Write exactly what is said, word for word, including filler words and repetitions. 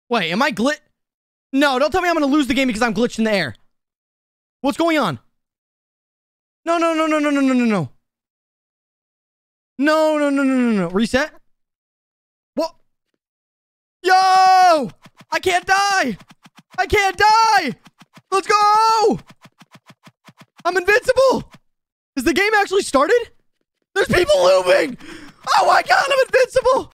Wait, am I glitch? No, don't tell me I'm gonna lose the game because I'm glitched in the air. What's going on? No, no, no, no, no, no, no, no, no. No, no, no, no, no, no. Reset? What? Yo! I can't die! I can't die! Let's go! I'm invincible! Is the game actually started? There's people looming! Oh my god, I'm invincible!